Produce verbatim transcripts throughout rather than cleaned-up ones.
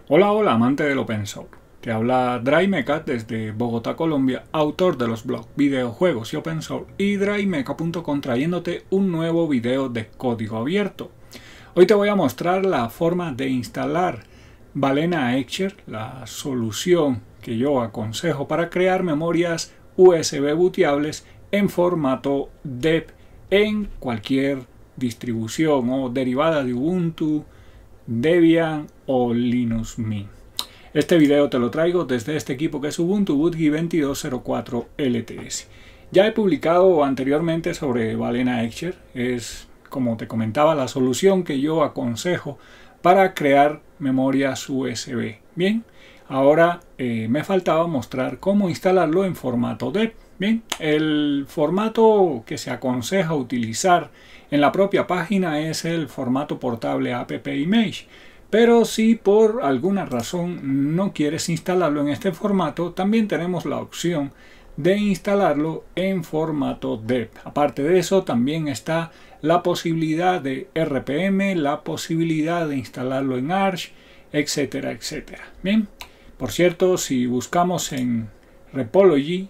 Hola, hola, amante del open source. Te habla DryMecha desde Bogotá, Colombia, autor de los blogs Videojuegos y Open Source y drymecha punto com, trayéndote un nuevo video de código abierto. Hoy te voy a mostrar la forma de instalar Balena Etcher, la solución que yo aconsejo para crear memorias U S B booteables en formato D E P en cualquier distribución o derivada de Ubuntu, Debian o Linux Mint. Este video te lo traigo desde este equipo que es Ubuntu BootGui veintidós cero cuatro L T S. Ya he publicado anteriormente sobre Balena Etcher, es como te comentaba la solución que yo aconsejo para crear memorias U S B. Bien, ahora eh, me faltaba mostrar cómo instalarlo en formato D E P. Bien, el formato que se aconseja utilizar en la propia página es el formato portable app image, pero si por alguna razón no quieres instalarlo en este formato, también tenemos la opción de instalarlo en formato D E P. Aparte de eso, también está la posibilidad de R P M, la posibilidad de instalarlo en Arch, etcétera, etcétera. Bien, por cierto, si buscamos en Repology,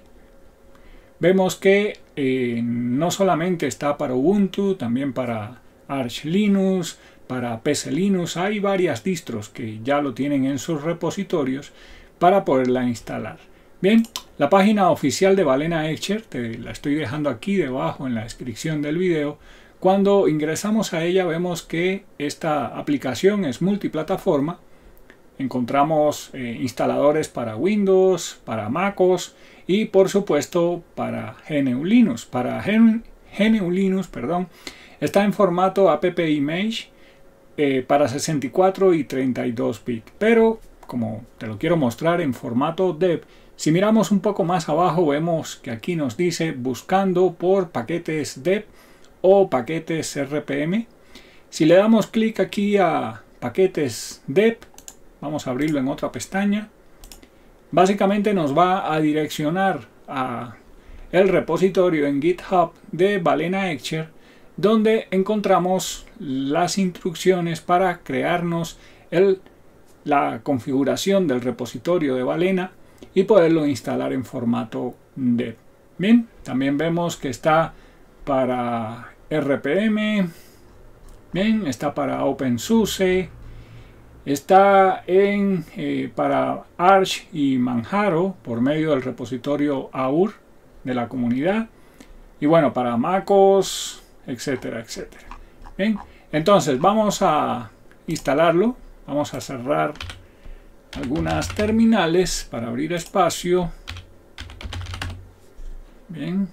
vemos que eh, no solamente está para Ubuntu, también para Arch Linux, para P C Linux. Hay varias distros que ya lo tienen en sus repositorios para poderla instalar. Bien, la página oficial de Balena Etcher, te la estoy dejando aquí debajo en la descripción del video. Cuando ingresamos a ella vemos que esta aplicación es multiplataforma. Encontramos eh, instaladores para Windows, para MacOS y por supuesto para G N U Linux. Para G N U Linux, perdón, está en formato app image eh, para sesenta y cuatro y treinta y dos bits, pero como te lo quiero mostrar en formato D E P, si miramos un poco más abajo vemos que aquí nos dice buscando por paquetes D E P o paquetes R P M. Si le damos clic aquí a paquetes D E P, vamos a abrirlo en otra pestaña. Básicamente nos va a direccionar a el repositorio en GitHub de Balena Etcher, donde encontramos las instrucciones para crearnos el, la configuración del repositorio de Balena y poderlo instalar en formato D E P. Bien, también vemos que está para R P M, bien, está para OpenSUSE, está en, eh, para Arch y Manjaro por medio del repositorio A U R de la comunidad, y bueno, para MacOS, etcétera, etcétera. Bien, entonces vamos a instalarlo. Vamos a cerrar algunas terminales para abrir espacio. Bien,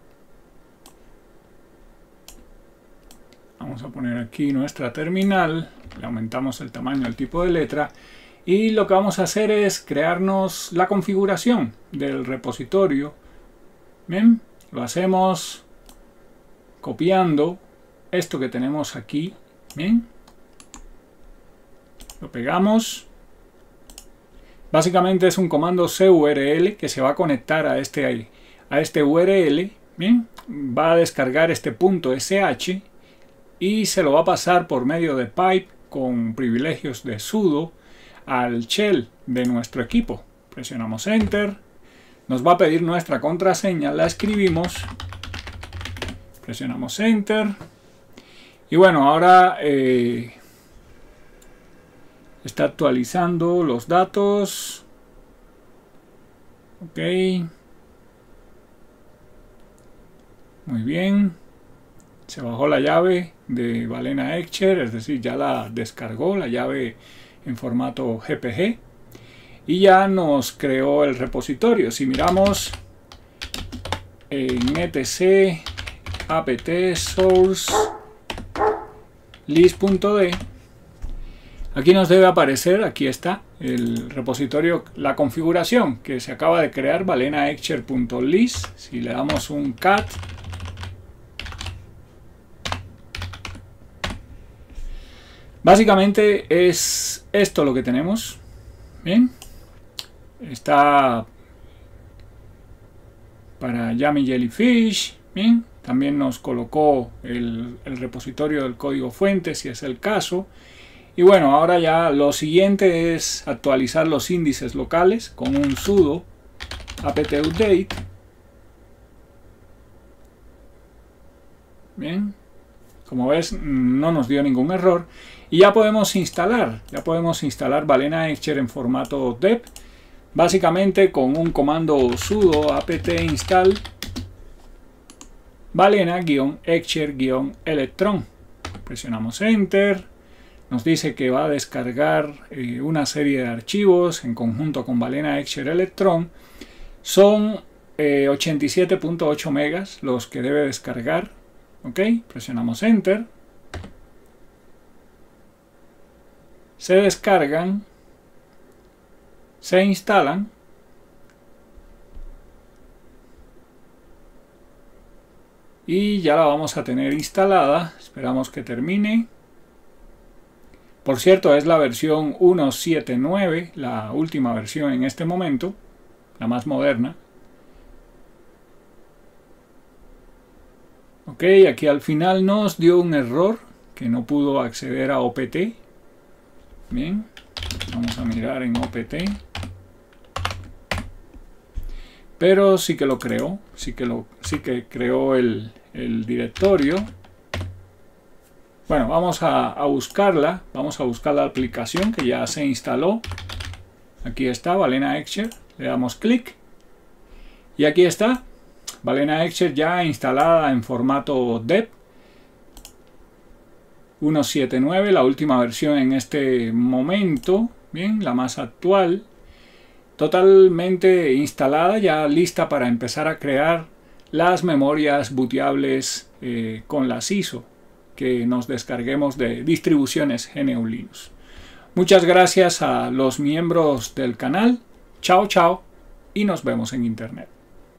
vamos a poner aquí nuestra terminal, le aumentamos el tamaño, el tipo de letra, y lo que vamos a hacer es crearnos la configuración del repositorio. Bien, lo hacemos copiando esto que tenemos aquí. Bien, lo pegamos. Básicamente es un comando curl que se va a conectar a este, a este U R L. Bien, va a descargar este punto sh y se lo va a pasar por medio de pipe con privilegios de sudo al shell de nuestro equipo. Presionamos enter, nos va a pedir nuestra contraseña, la escribimos, presionamos enter y bueno, ahora eh, está actualizando los datos. Ok, muy bien. Se bajó la llave de Balena Etcher, es decir, ya la descargó, la llave en formato G P G, y ya nos creó el repositorio. Si miramos en etc apt source list.d, aquí nos debe aparecer, aquí está el repositorio, la configuración que se acaba de crear, balena etcher.list. Si le damos un cat, básicamente es esto lo que tenemos. Bien, está para Yummy Jellyfish. Bien, también nos colocó el, el repositorio del código fuente si es el caso, Y bueno, ahora ya lo siguiente es actualizar los índices locales con un sudo apt update. Bien, como ves no nos dio ningún error y ya podemos instalar, ya podemos instalar Balena Etcher en formato deb, básicamente con un comando sudo apt install balena-etcher-electron. Presionamos enter, nos dice que va a descargar eh, una serie de archivos en conjunto con Balena Etcher Electron. Son eh, ochenta y siete punto ocho megas los que debe descargar. Ok, presionamos enter, se descargan, se instalan y ya la vamos a tener instalada. Esperamos que termine. Por cierto, es la versión uno punto siete punto nueve, la última versión en este momento, la más moderna. Ok, aquí al final nos dio un error que no pudo acceder a O P T. Bien, vamos a mirar en O P T. Pero sí que lo creó, sí que, lo, sí que creó el, el directorio. Bueno, vamos a, a buscarla, vamos a buscar la aplicación que ya se instaló. Aquí está, Balena Etcher, le damos clic. Y aquí está. Balena Etcher ya instalada en formato deb uno punto siete punto nueve, la última versión en este momento, bien, la más actual, totalmente instalada, ya lista para empezar a crear las memorias booteables eh, con las I S O que nos descarguemos de distribuciones G N U Linux. Muchas gracias a los miembros del canal, chao chao y nos vemos en internet.